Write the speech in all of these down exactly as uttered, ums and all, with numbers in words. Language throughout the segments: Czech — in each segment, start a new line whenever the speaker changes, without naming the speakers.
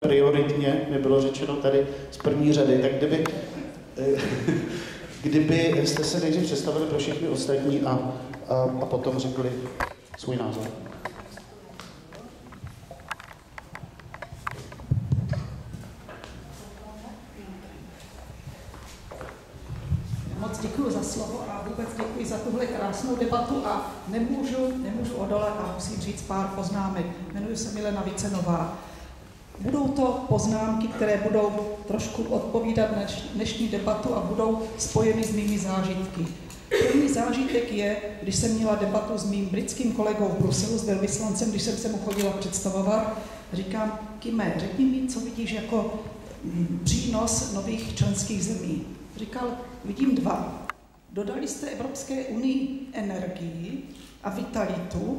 prioritně mi bylo řečeno tady z první řady, tak kdyby, kdyby jste se nejdřív představili pro všechny ostatní a, a, a potom řekli svůj názor.
Moc děkuji za slovo a vůbec děkuji za tuhle krásnou debatu a nemůžu, nemůžu odolat a musím říct pár poznámek. Jmenuji se Milena Vicenová. Budou to poznámky, které budou trošku odpovídat na dnešní debatu a budou spojeny s mými zážitky. První zážitek je, když jsem měla debatu s mým britským kolegou v Bruselu, s velvyslancem, když jsem se mu chodila představovat, říkám, Kime, řekni mi, co vidíš jako přínos nových členských zemí. Říkal, vidím dva. Dodali jste Evropské unii energii a vitalitu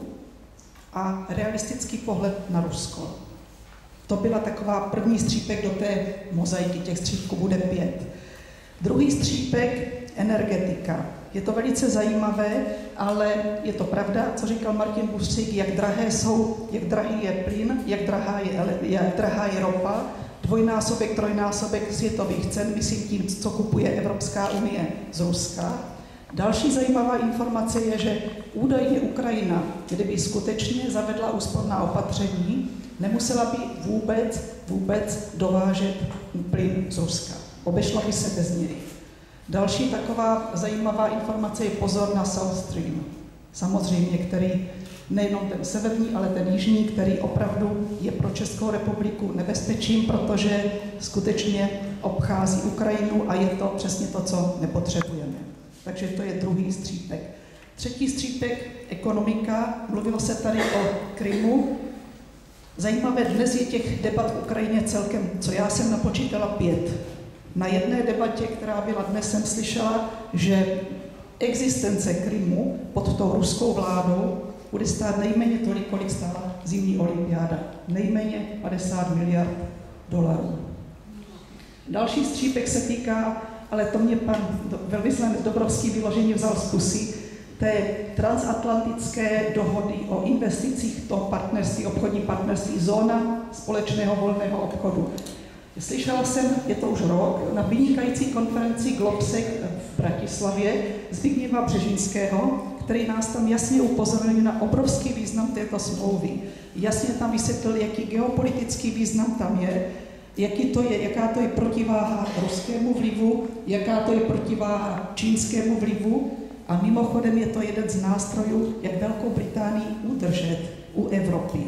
a realistický pohled na Rusko. To byla taková první střípek do té mozaiky, těch střípků bude pět. Druhý střípek, energetika. Je to velice zajímavé, ale je to pravda, co říkal Martin Bustřík, jak drahé jsou, jak drahý je plyn, jak drahá je, jak drahá je ropa, dvojnásobek, trojnásobek světových cen, myslím tím, co kupuje Evropská unie z Ruska. Další zajímavá informace je, že údajně Ukrajina, kdyby skutečně zavedla úsporná opatření, nemusela by vůbec, vůbec dovážet plyn z Ruska. Obešla by se bez něj. Další taková zajímavá informace je pozor na South Stream. Samozřejmě, který nejenom ten severní, ale ten jižní, který opravdu je pro Českou republiku nebezpečím, protože skutečně obchází Ukrajinu a je to přesně to, co nepotřebujeme. Takže to je druhý střípek. Třetí střípek, ekonomika. Mluvilo se tady o Krymu. Zajímavé, dnes je těch debat v Ukrajině celkem, co já jsem napočítala, pět. Na jedné debatě, která byla dnes, jsem slyšela, že existence Krymu pod tou ruskou vládou bude stát nejméně tolik, kolik stála zimní olympiáda. Nejméně padesát miliard dolarů. Další střípek se týká, ale to mě pan velvyslanec Dobrovský vyloženě vzal z pusy, té transatlantické dohody o investicích, to partnerství, obchodní partnerství, zóna společného volného obchodu. Slyšela jsem, je to už rok, na vynikající konferenci Globsec v Bratislavě Zbigněva Břežinského, který nás tam jasně upozornil na obrovský význam této smlouvy. Jasně tam vysvětlil, jaký geopolitický význam tam je, jaký to je, jaká to je protiváha ruskému vlivu, jaká to je protiváha čínskému vlivu. A mimochodem je to jeden z nástrojů, jak Velkou Británii udržet u Evropy.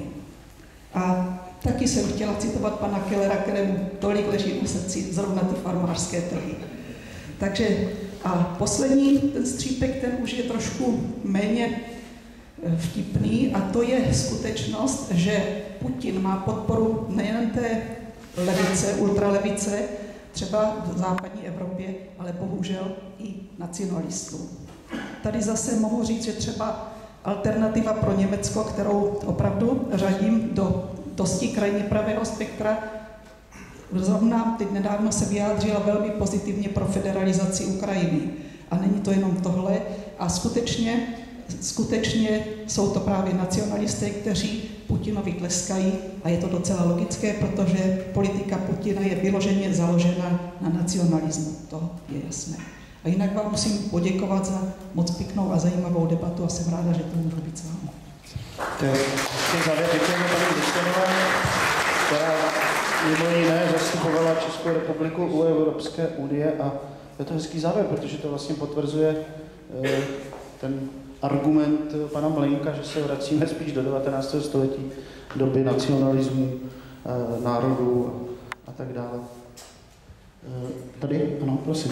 A taky jsem chtěla citovat pana Kellera, kterému tolik leží u srdci zrovna ty farmářské trhy. Takže a poslední ten střípek, ten už je trošku méně vtipný a to je skutečnost, že Putin má podporu nejen té levice, ultralevice, třeba v západní Evropě, ale bohužel i nacionalistů. Tady zase mohu říct, že třeba alternativa pro Německo, kterou opravdu řadím do dosti krajně pravého spektra, zrovna teď nedávno se vyjádřila velmi pozitivně pro federalizaci Ukrajiny. A není to jenom tohle. A skutečně, skutečně jsou to právě nacionalisté, kteří Putinovi tleskají a je to docela logické, protože politika Putina je vyloženě založena na nacionalismu. To je jasné. A jinak vám musím poděkovat za moc pěknou a zajímavou debatu a jsem ráda, že to můžu být s vámi.
Závěr děkujeme paní Vicenové, která mimo jiné zastupovala Českou republiku u Evropské unie a je to hezký závěr, protože to vlastně potvrzuje eh, ten argument pana Mlejnka, že se vracíme spíš do devatenáctého století, doby nacionalismu, eh, národů a tak dále. Eh, tady, ano, prosím.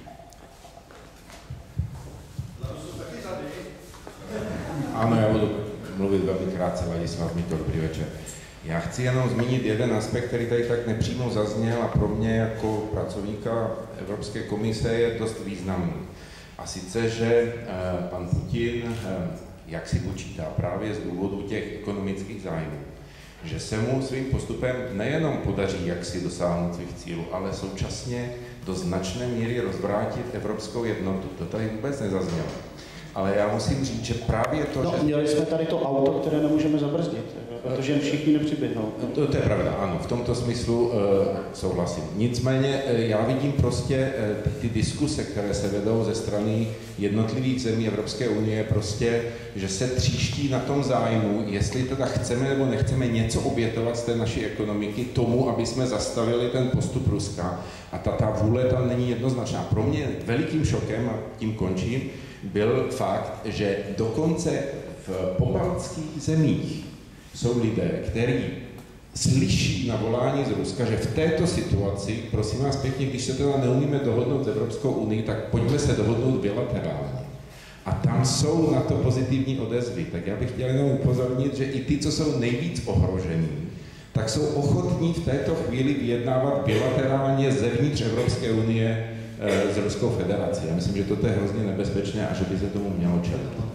Ano, já budu mluvit velmi krátce, Ladislav Mito, dobrý večer. Já chci jenom zmínit jeden aspekt, který tady tak nepřímo zazněl a pro mě jako pracovníka Evropské komise je dost významný. A sice, že pan Putin, jak si počítá právě z důvodu těch ekonomických zájmů, že se mu svým postupem nejenom podaří jak si dosáhnout svých cílů, ale současně do značné míry rozvrátit evropskou jednotu. To tady vůbec nezaznělo. Ale já musím říct, že právě to,
no,
že...
měli jsme tady to auto, které nemůžeme zabrzdit. protože všichni nepřiběhnou.
To, to je pravda, ano, v tomto smyslu uh, souhlasím. Nicméně uh, já vidím prostě uh, ty, ty diskuse, které se vedou ze strany jednotlivých zemí Evropské unie, prostě, že se tříští na tom zájmu, jestli teda chceme nebo nechceme něco obětovat z té naší ekonomiky tomu, aby jsme zastavili ten postup Ruska. A ta, ta vůle tam není jednoznačná. Pro mě velikým šokem, a tím končím, byl fakt, že dokonce v pobaltských zemích jsou lidé, kteří slyší na volání z Ruska, že v této situaci, prosím vás pěkně, když se teda neumíme dohodnout s Evropskou unii, tak pojďme se dohodnout bilaterálně. A tam jsou na to pozitivní odezvy. Tak já bych chtěl jenom upozornit, že i ty, co jsou nejvíc ohrožení, tak jsou ochotní v této chvíli vyjednávat bilaterálně zevnitř Evropské unie e, s Ruskou federací. Já myslím, že toto je hrozně nebezpečné a že by se tomu mělo čelit.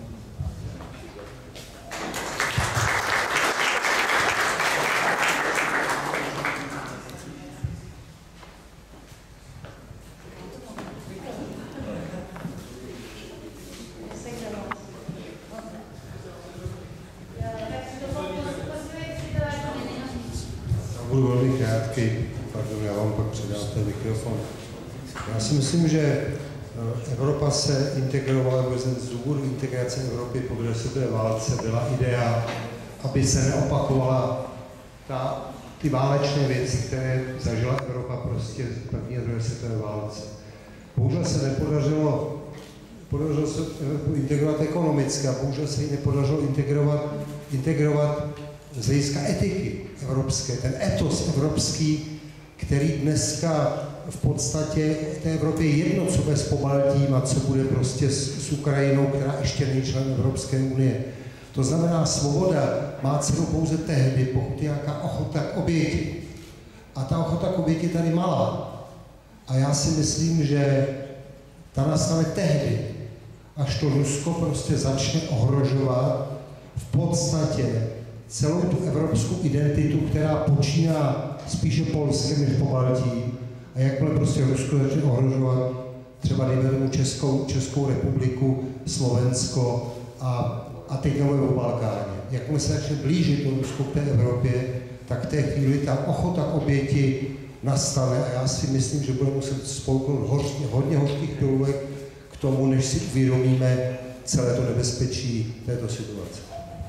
Budu velmi krátký, pardon, já vám pak předám ten mikrofon. Já si myslím, že Evropa se integrovala, nebo z důvodu integrace Evropy po druhé světové válce byla idea, aby se neopakovala ta, ty válečné věci, které zažila Evropa prostě v první a druhé světové válce. Bohužel se nepodařilo podařilo se Evropu integrovat ekonomicky a bohužel se jí nepodařilo integrovat, integrovat z hlediska etiky evropské, ten etos evropský, který dneska v podstatě té Evropě je jedno, co bude s Pobaltím a co bude prostě s, s Ukrajinou, která ještě není člen Evropské unie. To znamená, svoboda má cenu pouze tehdy, pokud je nějaká ochota k oběti. A ta ochota k oběti je tady malá. A já si myslím, že ta nastane tehdy, až to Rusko prostě začne ohrožovat v podstatě celou tu evropskou identitu, která počíná spíše Polskem než Pobaltí. A jakmile prostě Rusko začne ohrožovat třeba dejme tomu Českou, Českou republiku, Slovensko a, a teď nemluvím o Balkáně. Jakmile se začne blížit to Rusko k té Evropě, tak v té chvíli ta ochota k oběti nastane a já si myslím, že budeme muset spolknout hodně, hodně hořkých pilulek k tomu, než si uvědomíme celé to nebezpečí této situace.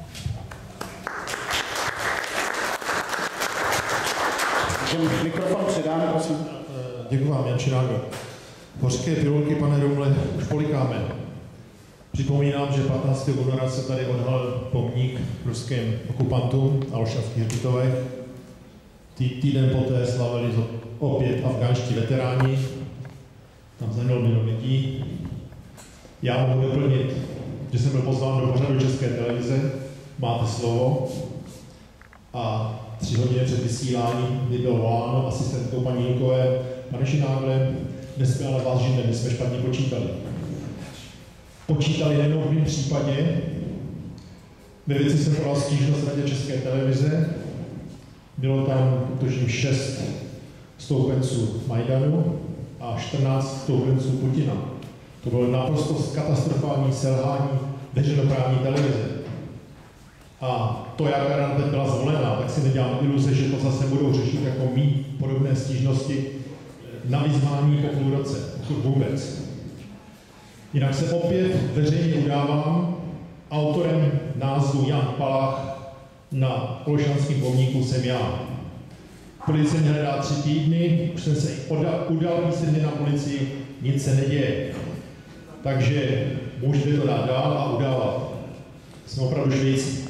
Mikrofon předáme, prosím.
Děkuji vám, Jan Činága. Hořké pilulky, pane Rumle, už polikáme. Připomínám, že patnáctého února se tady odhalil pomník ruským okupantům a Olšavských hřbitovech. Tý, týden poté slavili opět afgánští veteráni. Tam zemřelo mnoho lidí. Já mohu doplnit, že jsem byl pozván do pořadu České televize. Máte slovo. A tři hodiny před vysíláním, kdy bylo voláno asistentkou paní Hilkové, pane Šinágle, dnes jsme ale vás živne, my jsme špatně počítali. Počítali jenom v mém případě, ve věci jsem podal stížnost Radě České televize, bylo tam tuším šest stoupenců Majdanu a čtrnáct stoupenců Putina. To bylo naprosto katastrofální selhání veřejnoprávní televize. A to, jak rada teď byla zvolená, tak si nedělám iluze, že to zase budou řešit jako mý podobné stížnosti na vyzvání po půl roce, pokud vůbec. Jinak se opět veřejně udávám, autorem názvu Jan Palach na Olšanském pomníku jsem já. Policie mě hledá tři týdny, už jsem se udal písemně na policii, nic se neděje. Takže můžete to dát dál a udávat. Jsme opravdu švejcí.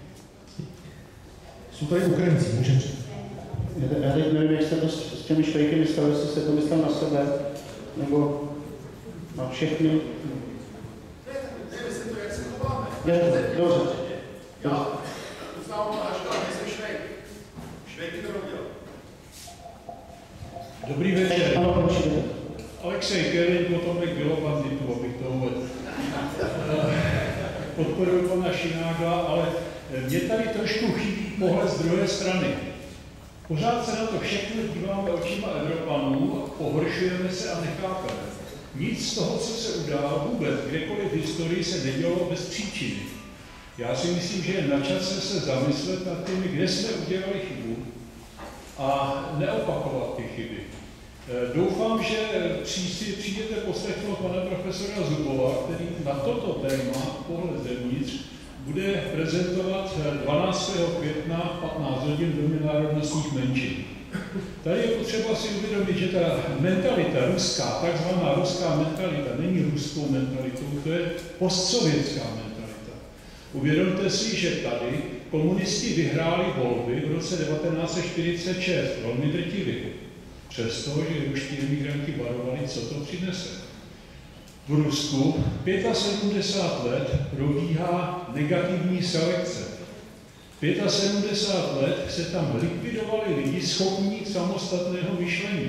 Jsou tady Ukrajinci, můžeme říct.
Já teď nevím, jak jste to s těmi švejky myslel, jestli jste to myslel na sebe, nebo na všechny.
Ne, myslím to, jak se chováme.
Je, dobře.
Já uznávám náš, ale nejsem švejk. Švejky to robil.
Dobrý večer.
Ano, určitě.
Alexej Kelly, potomek Bělobanditu, abych to uvedl. Podporuji pana Šinága, ale mě tady trošku chybí pohled z druhé strany. Pořád se na to všechno díváme očima Evropanů, pohoršujeme se a nechápeme. Nic z toho, co se událo vůbec, kdekoliv v historii se nedělo bez příčiny. Já si myslím, že je na čase se zamyslet nad těmi, kde jsme udělali chybu a neopakovat ty chyby. Doufám, že přijdete poslechnout pana profesora Zubova, který na toto téma, pohled zevnitř, bude prezentovat dvanáctého května patnáct hodin v Domě národnostních menšin. Tady je potřeba si uvědomit, že ta mentalita ruská, takzvaná ruská mentalita, není ruskou mentalitou, to je postsovětská mentalita. Uvědomte si, že tady komunisti vyhráli volby v roce devatenáct set čtyřicet šest, velmi drtivě. Přesto, že ruští emigranti varovali, co to přinese. V Rusku sedmdesát pět let probíhá negativní selekce. sedmdesát pět let se tam likvidovali lidi schopní samostatného myšlení.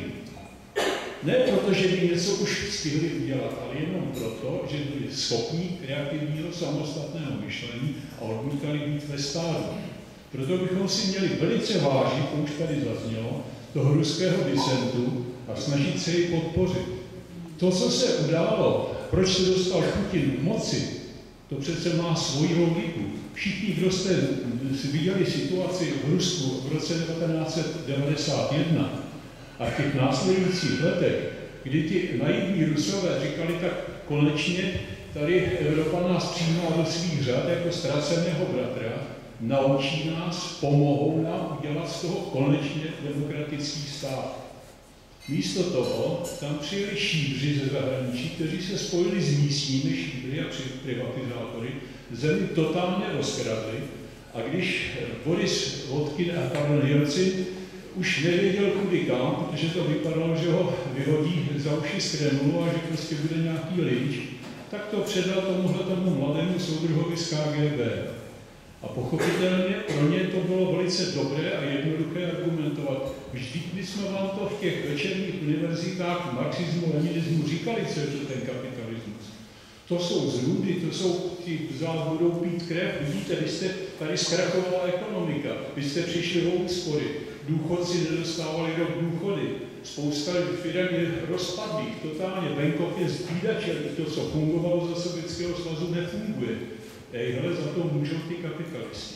Ne proto, že by něco už stihli udělat, ale jenom proto, že byli schopní kreativního samostatného myšlení a odmítali být ve stádu. Proto bychom si měli velice vážit, to už tady zaznělo, toho ruského disentu a snažit se ji podpořit. To, co se událo, proč se dostal Putin k moci, to přece má svoji logiku. Všichni, kdo jste viděli situaci v Rusku v roce devatenáct set devadesát jedna a v těch následujících letech, kdy ty naivní Rusové říkali, tak konečně tady Evropa nás přijímá do svých řad jako ztraceného bratra, naučí nás, pomohou nám udělat z toho konečně demokratický stát. Místo toho tam přijeli šíbři ze zahraničí, kteří se spojili s místními šíbry a privatizátory, zemi totálně rozkradli a když Boris Vodkin a Karel Jelcin už nevěděl kudy kam, protože to vypadalo, že ho vyhodí za uši z Kremlu a že prostě bude nějaký lynč, tak to předal tomuhle tomu mladému soudruhovi z K G B. A pochopitelně pro ně to bylo velice dobré a jednoduché argumentovat. Vždyť my jsme vám to v těch večerních univerzitách marxismu, leninismu říkali, co je to ten kapitalismus. To jsou zrůdy, to jsou ti, vzát budou pít krev. Vidíte, vy jste tady zkrachovala ekonomika, vy jste přišli o úspory, důchodci nedostávali rok důchody, spousta firem je rozpadlých, totálně, venkov je zbídačel, to, co fungovalo za Sovětského svazu, nefunguje. Ejhle, za to můžou ty kapitalisti.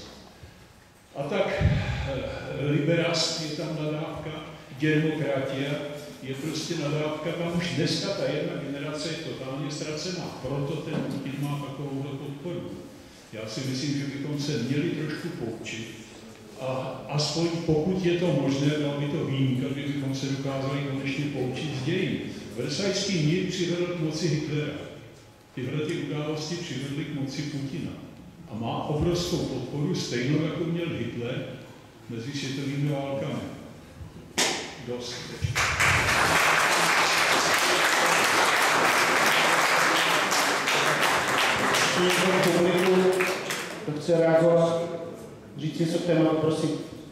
A tak liberast je tam nadávka, demokratia je prostě nadávka, tam už dneska ta jedna generace je totálně ztracená, proto ten Putin má takovouhle podporu. Já si myslím, že bychom se měli trošku poučit a aspoň pokud je to možné, dal by to výjimka, kdybychom se dokázali konečně poučit z dějin. Versajský mír přivedl k moci Hitlera. Tyhle ty události přivedly k moci Putina. A má obrovskou podporu, stejnou jako měl Hitler mezi světovými válkami. Dost.
Publiku, kdo chce reagovat, říct něco k tématu, prosím.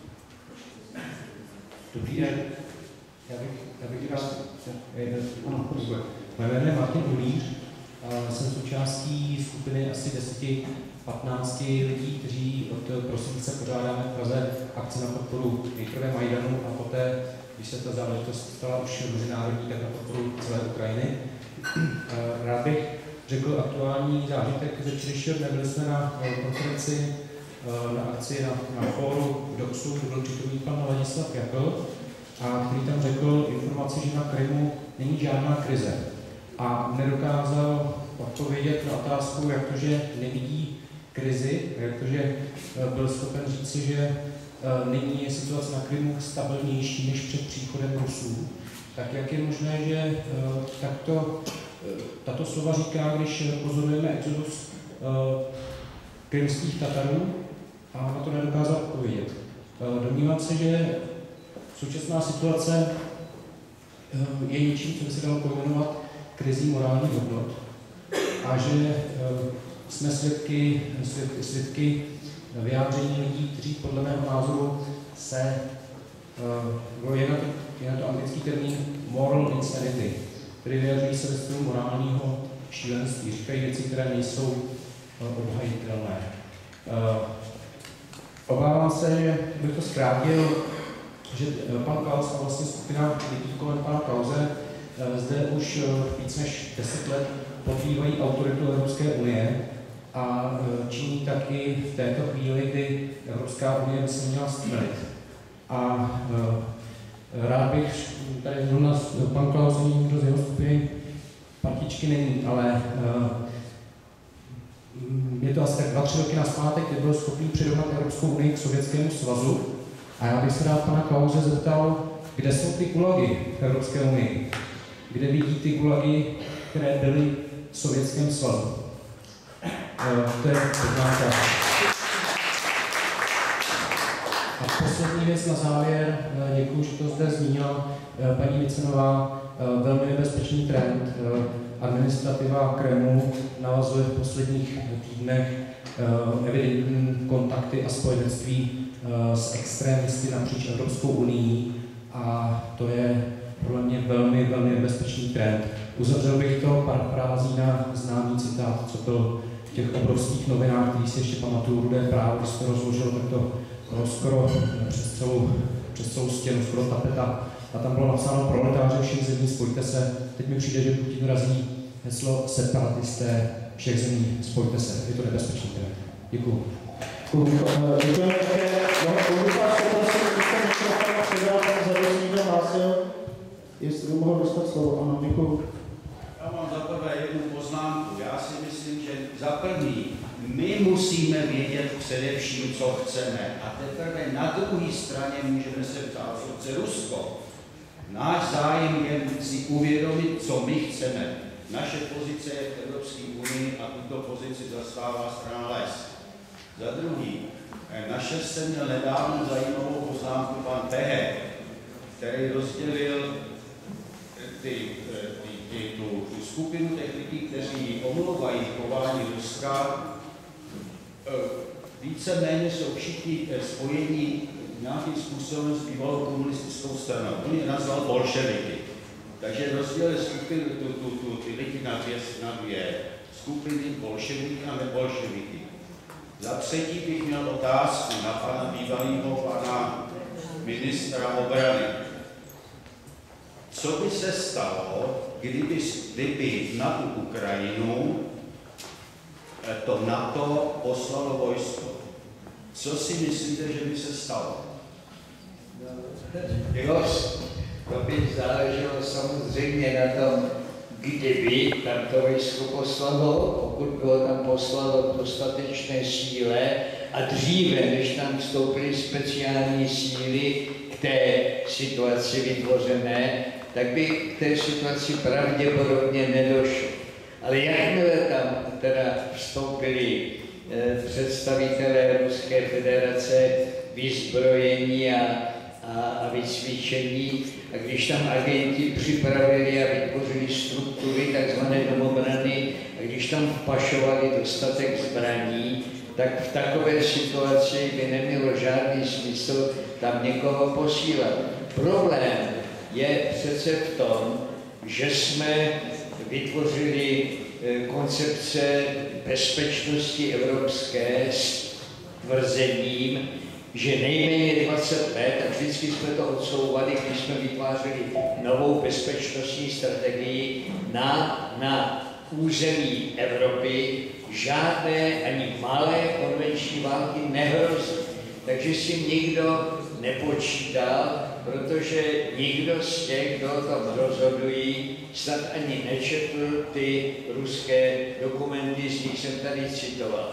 Dobrý den. Já bych, já bych rád... Ano, moje jméno je Martin Ulíř. Jsem součástí skupiny asi deseti patnácti lidí, kteří od prosince pořádáme v Praze akci na podporu nejprve Majdanu a poté, když se ta záležitost stala už mezinárodní, tak na podporu celé Ukrajiny. Rád bych řekl aktuální zážitek ze včerejšího dne. Byli jsme na konferenci, na akci na, na fóru v Doxu, kde byl přítomný pan Ladislav Jakl, a který tam řekl informaci, že na Krymu není žádná krize. A nedokázal odpovědět na otázku, jak to, že nevidí krizi, jak to, že byl schopen říci, že nyní je situace na Krymu stabilnější než před příchodem Rusů. Tak jak je možné, že takto, tato slova říká, když pozorujeme exodus krymských Tatarů a na to nedokázal odpovědět. Domnívám se, že současná situace je něčím, co by se dalo pojmenovat krizí morálních hodnot a že jsme svědky, svědky vyjádření lidí, kteří podle mého názoru se, je na to, je na to anglický termín moral insanity, který vyjadřují se ve stylu morálního šílenství, říkají věci, které nejsou obhajitelné. Obávám se, že bych to zkrátil, že pan Klaus a vlastně skupina lidí kolem pana Klause zde už víc než deset let podrývají autoritu Evropské unie a činí taky v této chvíli, kdy Evropská unie by se měla stmelit. A rád bych, tady zrovna pan Klaus, někdo z jeho skupiny partičky není, ale je to asi tak dva, tři roky nazpátek, kdy byl schopný přirovnat Evropskou unii k Sovětskému svazu. A já bych se rád pana Klause zeptal, kde jsou ty gulagy v Evropské unii? Kde vidí ty gulagy, které byly v Sovětském svazu? To je poznámka. A poslední věc na závěr, děkuji, že to zde zmínila paní Micenová, velmi nebezpečný trend. Administrativa Kremlu navazuje v posledních týdnech evidentní kontakty a spojenectví s extrémisty napříč Evropskou unii a to je podle mě velmi, velmi nebezpečný trend. Uzavřel bych to parafrází na známý citát, co byl v těch obrovských novinách, který si ještě pamatuju, Rudé právo, když to rozložil, tak to bylo skoro přes celou, přes celou stěnu, skoro tapeta. A tam bylo napsáno proletáře všech zemí, spojte se. Teď mi přijde, že Putin razí heslo separatisté všech zemí, spojte se. Je to nebezpečný trend. Děkuju.
Děkujeme také. Mohu vás poprosit, abyste mikrofon předal pan Zadosník hlásil, jestli by mohl dostat slovo. Ano, děkuju.
Já mám za prvé jednu poznámku. Já si myslím, že za první my musíme vědět především, co chceme. A teprve na druhé straně můžeme se ptát, co chce Rusko. Náš zájem je si uvědomit, co my chceme. Naše pozice je v Evropské unii a tuto pozici zastává strana Les. Za druhý, našel jsem měl nedávno zajímavou poznámku pan Tehe, který rozdělil ty, ty, ty, tu, tu skupinu těch lidí, kteří omlouvají chování Ruska. Víceméně jsou všichni spojení nějakým způsobem s bývalou komunistickou stranou. On je nazval bolševiky. Takže rozdělili skupinu, tu, tu, tu, ty lidi na dvě, na dvě skupiny, bolševiky a nebolševiky. Za třetí bych měl otázku na pana bývalého pana ministra obrany. Co by se stalo, kdyby, kdyby na tu Ukrajinu to NATO poslalo vojsko? Co si myslíte, že by se stalo?
Jo, to by záleželo samozřejmě na tom, kdyby tam to vojsko poslalo, pokud bylo tam poslalo v dostatečné síle a dříve, než tam vstoupily speciální síly k té situaci vytvořené, tak by k té situaci pravděpodobně nedošlo. Ale jakmile tam teda vstoupili eh, představitelé Ruské federace, vyzbrojení a, a, a vycvičení, a když tam agenti připravili a vytvořili struktury tzv. Domobrany, a když tam vpašovali dostatek zbraní, tak v takové situaci by nemělo žádný smysl tam někoho posílat. Problém je přece v tom, že jsme vytvořili koncepce bezpečnosti evropské s tvrzením, že nejméně dvacet let, a vždycky jsme to odsouvali, když jsme vytvářeli novou bezpečnostní strategii na, na území Evropy, žádné ani malé konvenční války nehrozí. Takže si nikdo nepočítal, protože nikdo z těch, kdo o tom rozhodují, snad ani nečetl ty ruské dokumenty, z nich jsem tady citoval.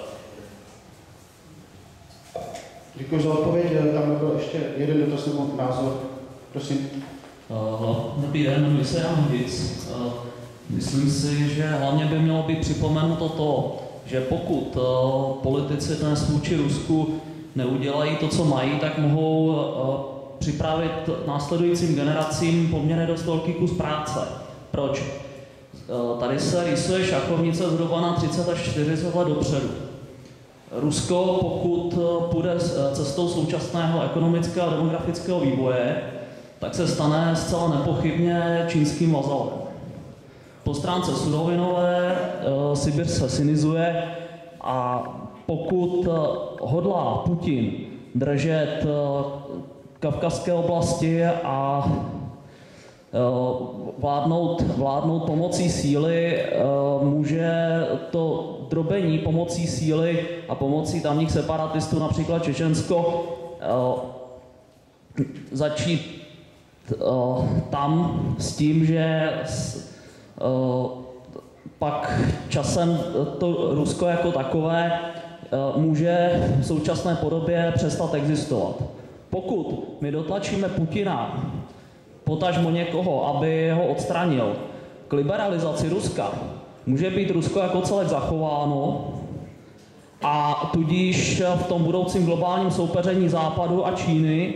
Děkuji za odpověď. Tam byl ještě jeden dotaz nebo názor. Prosím.
Uh, dobrý den, jmenuji se Jan Hudic. Uh, myslím si, že hlavně by mělo být připomenuto to, že pokud uh, politici dnes vůči Rusku neudělají to, co mají, tak mohou uh, připravit následujícím generacím poměrně dost velký kus práce. Proč? Uh, tady se rýsuje šachovnice zhruba na třicet až čtyřicet let dopředu. Rusko, pokud půjde cestou současného ekonomického a demografického vývoje, tak se stane zcela nepochybně čínským vazalem. Po stránce surovinové Sibir se sinizuje a pokud hodlá Putin držet kavkazské oblasti a vládnout, vládnout pomocí síly, může to drobení pomocí síly a pomocí tamních separatistů, například Čečensko, začít tam s tím, že pak časem to Rusko jako takové může v současné podobě přestat existovat. Pokud my dotlačíme Putina, potažmo někoho, aby ho odstranil, k liberalizaci Ruska, může být Rusko jako celek zachováno a tudíž v tom budoucím globálním soupeření Západu a Číny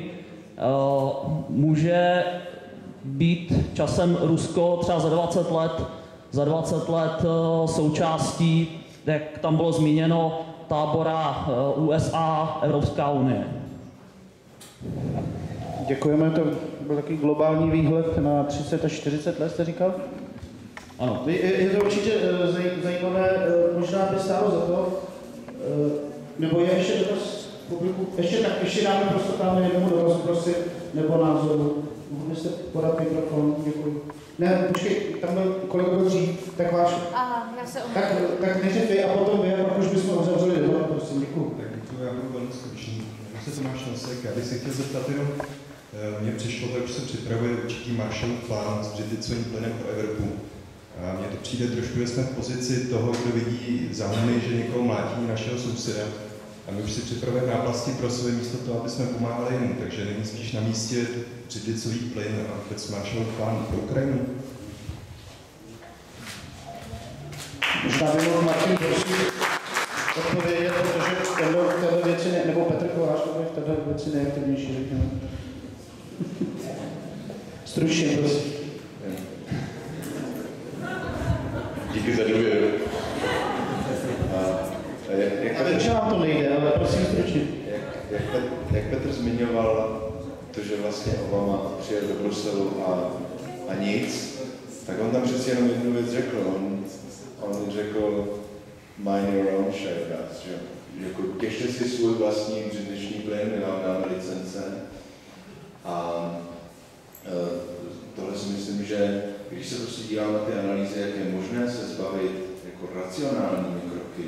může být časem Rusko třeba za dvacet let, za dvacet let součástí, jak tam bylo zmíněno, tábora U S A, Evropská unie.
Děkujeme, to byl takový globální výhled na třicet až čtyřicet let, jste říkal?
Ano.
Je, je to určitě zajímavé, možná by stálo za to, nebo je ještě dotaz publiku, ještě tak, ještě dáme prostě tam jednomu dotazu, prosím, nebo názoru. Mohli jste podat mikrofon, děkuji. Ne, počkej, tam byl kolega byl dřív, tak váš.
Aha, já se
tak, tak nejdřív vy a potom vy, a pak už bychom uzavřeli debat, prosím, děkuji.
Tak děkuji, já budu velmi stručný. Já se Tomáš Nosek, já bych se chtěl zeptat jenom, mně přišlo, že už se připravuje určitý Marshallův plán s břidlicovým plynem pro Evropu. A mně to přijde trošku, že jsme v pozici toho, kdo vidí zájmy, že někoho mlátí našeho souseda. A my už si připravujeme náplasti pro své místo toho, aby jsme pomáhali jim. Takže není spíš na místě břidlicový plyn a vůbec Marshallův plán pro Ukrajinu.
Možná by mohl Martin prosím odpovědět, protože v této věci, ne, nebo Petr Kovář, v této věci nejaktivnější, řekněme. Stručně, prosím.
Díky za důvěru.
Já vím, že vám to nejde, ale prosím stručně.
Jak, jak, Petr, jak Petr zmiňoval to, že vlastně Obama přijel do Bruselu a, a nic, tak on tam přeci jenom jednu věc řekl. On, on řekl mind your own share gas, že jako těšte si svůj vlastní břidličný plyn, my vám dáme licence. A e, tohle si myslím, že když se prostě díváme na ty analýzy, jak je možné se zbavit jako racionálními kroky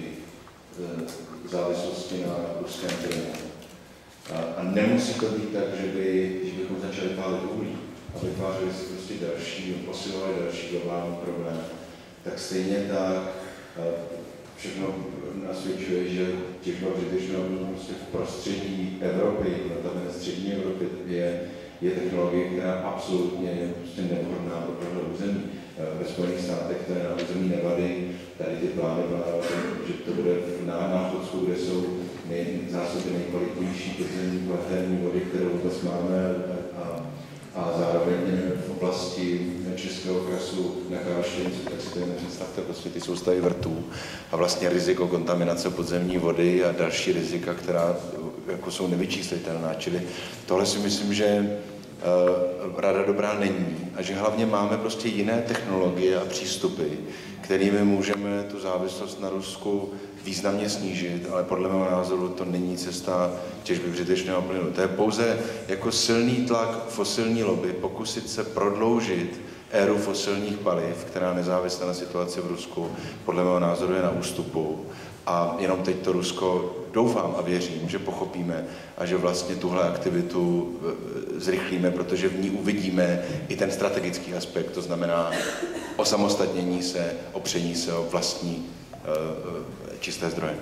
v závislosti na ruském plynu. A, a nemusí to být tak, že, by, že bychom začali pálit uhlí a vytvářeli si prostě další, posilovali další globální problém. Tak stejně tak všechno nasvědčuje, že těžba břidličného plynu prostě v prostředí Evropy, notabene střední Evropy, je, je technologie, která absolutně je prostě nevhodná pro tohle území. Ve Spojených státech to je na území Nevady, tady ty plány, že to bude na Náchodsku, kde jsou nej, zásoby nejkvalitnější podzemní kvartérní vody, kterou vůbec máme, a, a zároveň v oblasti Českého krasu na Karlštejnci, tak si to jen představte, prostě ty soustavy vrtů a vlastně riziko kontaminace podzemní vody a další rizika, která jako jsou nevyčíslitelná. Čili tohle si myslím, že uh, rada dobrá není a že hlavně máme prostě jiné technologie a přístupy, kterými můžeme tu závislost na Rusku významně snížit, ale podle mého názoru to není cesta těžby břidličného plynu. To je pouze jako silný tlak fosilní lobby pokusit se prodloužit éru fosilních paliv, která nezávisle na situaci v Rusku podle mého názoru je na ústupu. A jenom teď to Rusko doufám a věřím, že pochopíme a že vlastně tuhle aktivitu zrychlíme, protože v ní uvidíme i ten strategický aspekt, to znamená osamostatnění se, opření se o vlastní čisté zdroje.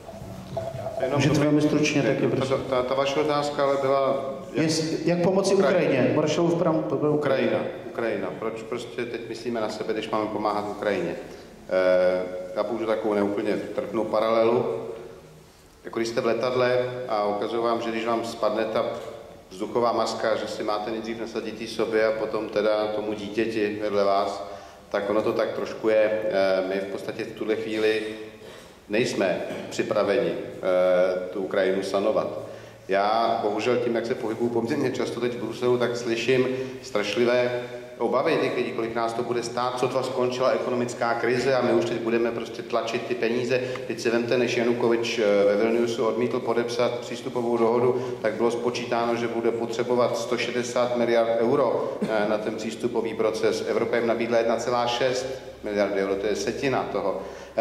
Můžete velmi stručně taky,
ta, ta, ta vaše otázka ale byla...
Jak, jak pomoci Ukrajině? Marshallův plán to byl
Ukrajina. Ukrajina. Proč prostě teď myslíme na sebe, když máme pomáhat Ukrajině? E, já použiju takovou neúplně trpnou paralelu. Jako když jste v letadle a ukazuju vám, že když vám spadne ta vzduchová maska, že si máte nejdřív nasadit jí sobě a potom teda tomu dítěti vedle vás, tak ono to tak trošku je. E, my v podstatě v tuhle chvíli nejsme připraveni e, tu Ukrajinu sanovat. Já bohužel tím, jak se pohybuju poměrně často teď v Bruselu, tak slyším strašlivé obavy těch lidí, kolik nás to bude stát, co to skončila ekonomická krize a my už teď budeme prostě tlačit ty peníze. Teď se vemte, než Janukovič ve Vilniusu odmítl podepsat přístupovou dohodu, tak bylo spočítáno, že bude potřebovat sto šedesát miliard euro na ten přístupový proces. Evropa jim nabídla jedna celá šest miliardy euro, to je setina toho.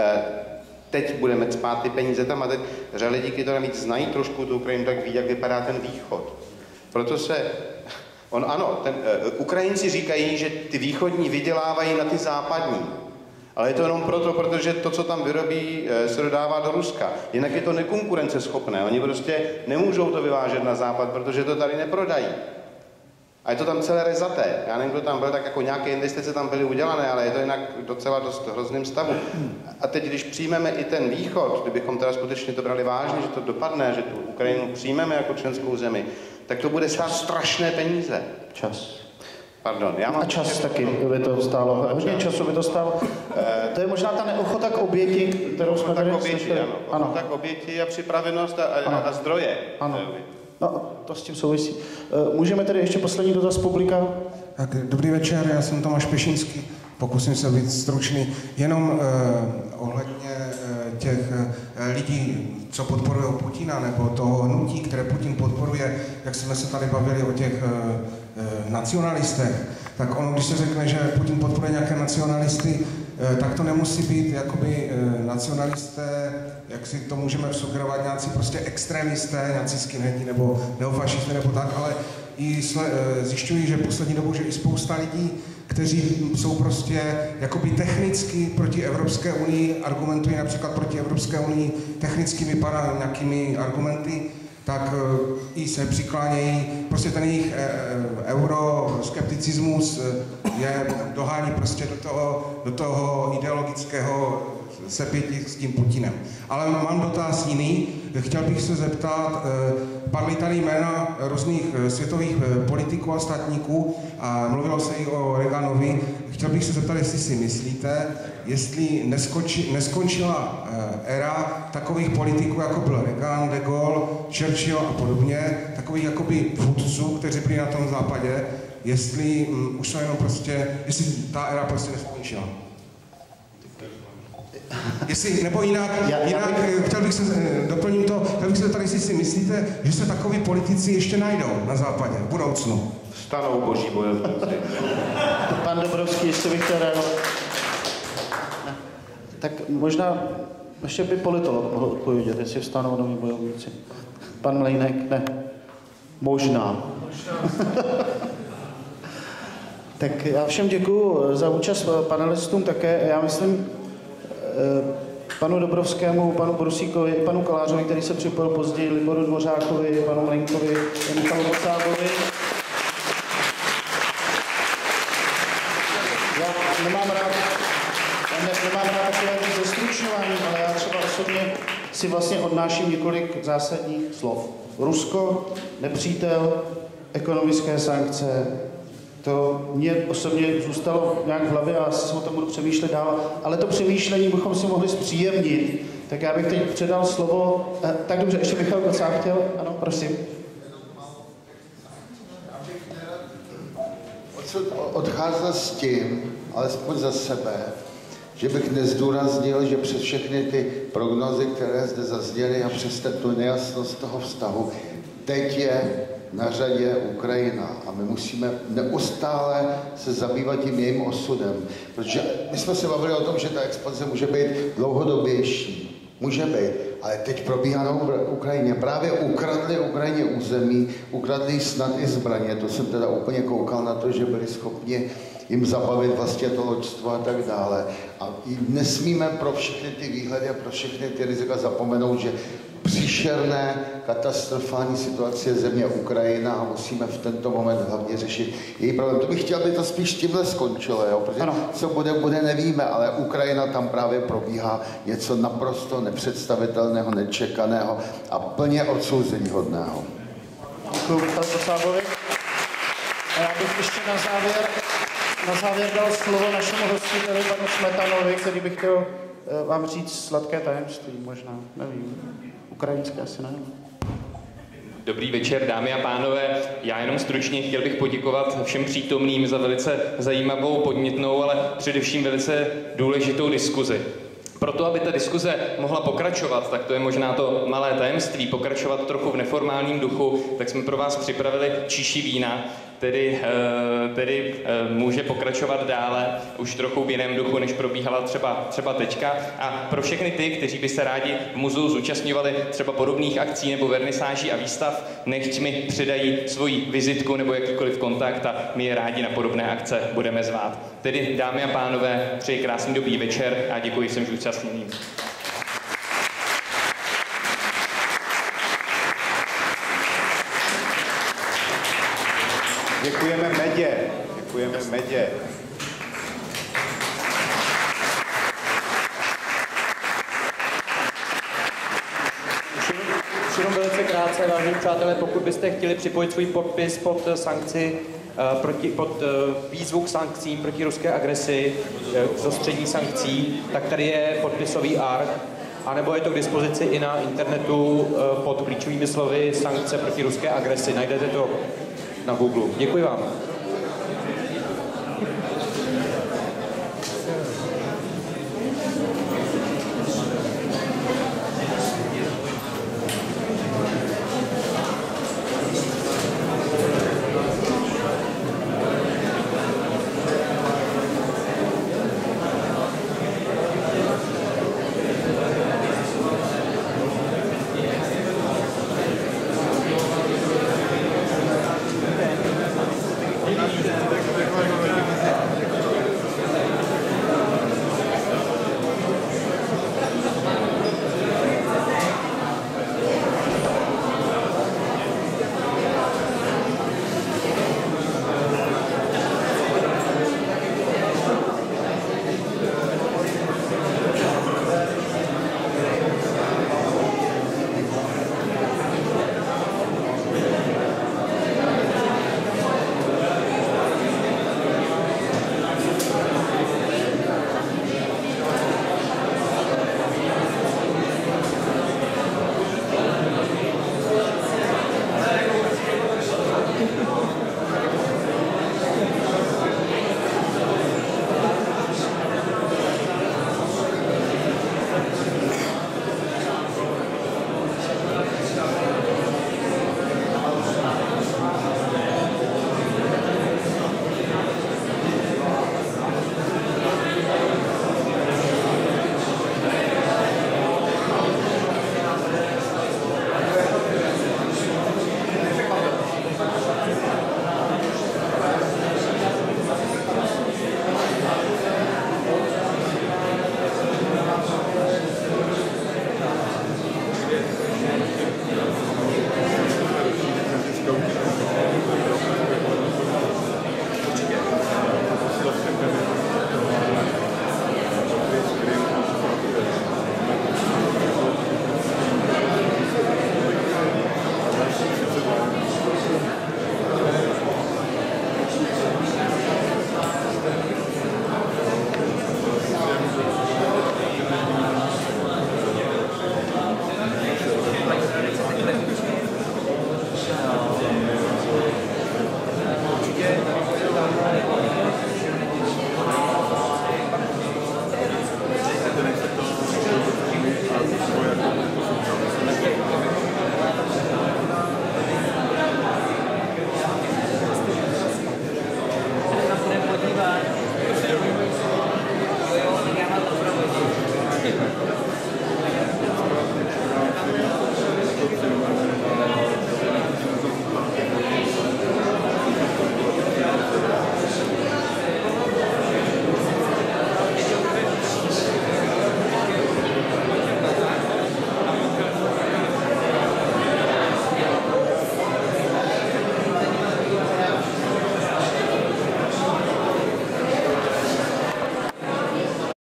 Teď budeme cpát ty peníze tam a teď řada lidí, kteří to navíc znají trošku tu Ukrajinu, tak ví, jak vypadá ten východ. Proto se, on ano, ten, uh, Ukrajinci říkají, že ty východní vydělávají na ty západní. Ale je to jenom proto, protože to, co tam vyrobí, se dodává do Ruska. Jinak je to nekonkurenceschopné. Oni prostě nemůžou to vyvážet na západ, protože to tady neprodají. A je to tam celé rezaté. Já nevím, kdo tam byl, tak jako nějaké investice tam byly udělané, ale je to jinak docela dost hrozným stavu. A teď, když přijmeme i ten východ, kdybychom teda skutečně to brali vážně, že to dopadne, že tu Ukrajinu přijmeme jako členskou zemi, tak to bude stát strašné peníze.
Čas.
Pardon, já mám...
A čas taky by to stálo. Hodně času by to stálo. To je možná ta neochota k oběti, kterou jsme tady slyšeli.
Ano, ochota k oběti a připravenost a, a, a zdroje.
Ano. No, to s tím souvisí. Můžeme tedy ještě poslední dotaz publika?
Tak, dobrý večer, já jsem Tomáš Pešinský, pokusím se být stručný. Jenom eh, ohledně eh, těch eh, lidí, co podporují Putina, nebo toho hnutí, které Putin podporuje, jak jsme se tady bavili o těch eh, eh, nacionalistech, tak ono, když se řekne, že Putin podporuje nějaké nacionalisty, eh, tak to nemusí být jakoby eh, nacionalisté, jak si to můžeme sugerovat, nějací prostě extrémisté, nějací skinheadi nebo neofašisté nebo tak, ale i sle, zjišťují, že poslední dobou, že i spousta lidí, kteří jsou prostě jakoby technicky proti Evropské unii, argumentují například proti Evropské unii technickými para nějakými argumenty, tak i se přiklánějí, prostě ten jejich euroskepticismus je dohání prostě do toho, do toho ideologického sepětí s tím Putinem. Ale mám dotaz jiný. Chtěl bych se zeptat, padly tady jména různých světových politiků a státníků a mluvilo se i o Reaganovi. Chtěl bych se zeptat, jestli si myslíte, jestli neskonči, neskončila éra takových politiků, jako byl Reagan, de Gaulle, Churchill a podobně, takových jakoby vůdců, kteří byli na tom západě, jestli um, už to jenom prostě, jestli ta éra prostě neskončila. Jestli, nebo jinak, já, jinak já bych... chtěl bych se, doplním to, chtěl bych se tady, jestli si myslíte, že se takoví politici ještě najdou na západě, v budoucnu.
Stanou boží bojovníci.
Pan Dobrovský, jestli bych chtěl reagovat. Tak možná ještě by politolog mohl odpovědět, jestli vstanou noví bojovníci. Pan Mlejnek, ne. Možná. Tak já všem děkuju za účast, panelistům také. Já myslím, panu Dobrovskému, panu Borusíkovi, panu Kolářovi, který se připojil později, Liboru Dvořákovi, panu Mlejnkovi, Michalu Vocábovi. Já nemám rád, já ne, nemám rád takové zestručňování, ale já třeba osobně si vlastně odnáším několik zásadních slov. Rusko, nepřítel, ekonomické sankce. To mě osobně zůstalo nějak v hlavě a asi se o tom budu přemýšlet dál, ale to přemýšlení bychom si mohli zpříjemnit. Tak já bych teď předal slovo. Eh, tak dobře, ještě Michal Kocák chtěl? Ano, prosím.
Odsud odcházel s tím, alespoň za sebe, že bych nezdůraznil, že přes všechny ty prognozy, které zde zazněly a přes tu nejasnost toho vztahu, teď je na řadě Ukrajina a my musíme neustále se zabývat tím jejím osudem, protože my jsme se bavili o tom, že ta expanze může být dlouhodobější, může být, ale teď probíhá na Ukrajině. Právě ukradli Ukrajině území, ukradli snad i zbraně, to jsem teda úplně koukal na to, že byli schopni jim zabavit vlastně to loďstvo a tak dále. A nesmíme pro všechny ty výhledy a pro všechny ty rizika zapomenout, že příšerné, katastrofální situace je země Ukrajina a musíme v tento moment hlavně řešit její problém. To bych chtěl, aby to spíš tímhle skončilo, jo? Protože ano. Co bude, bude, nevíme, ale Ukrajina tam právě probíhá něco naprosto nepředstavitelného, nečekaného a plně odsouzeníhodného.
Děkuji, pan Kosábovi. A já bych ještě na závěr, na závěr dal slovo našemu hostiteli, panu Smetanovi, který bych chtěl vám říct sladké tajemství, možná, nevím. Ukrajinské asi ne.
Dobrý večer, dámy a pánové. Já jenom stručně chtěl bych poděkovat všem přítomným za velice zajímavou, podnětnou, ale především velice důležitou diskuzi. Proto, aby ta diskuze mohla pokračovat, tak to je možná to malé tajemství, pokračovat trochu v neformálním duchu, tak jsme pro vás připravili číši vína, tedy, tedy může pokračovat dále, už trochu v jiném duchu, než probíhala třeba, třeba teďka. A pro všechny ty, kteří by se rádi v muzeu zúčastňovali třeba podobných akcí nebo vernisáží a výstav, nechť mi přidají svoji vizitku nebo jakýkoliv kontakt a my je rádi na podobné akce budeme zvát. Tedy, dámy a pánové, přeji krásný dobrý večer a děkuji všem zúčastněným.
Děkujeme Medě. Děkujeme Medě.
Už jenom velice krátce, vážení přátelé, pokud byste chtěli připojit svůj podpis pod sankci, proti, pod výzvu k sankcím proti ruské agresi, k zostření sankcí, tak tady je podpisový ark, anebo je to k dispozici i na internetu pod klíčovými slovy sankce proti ruské agresi. Najdete to na Google. Děkuji vám.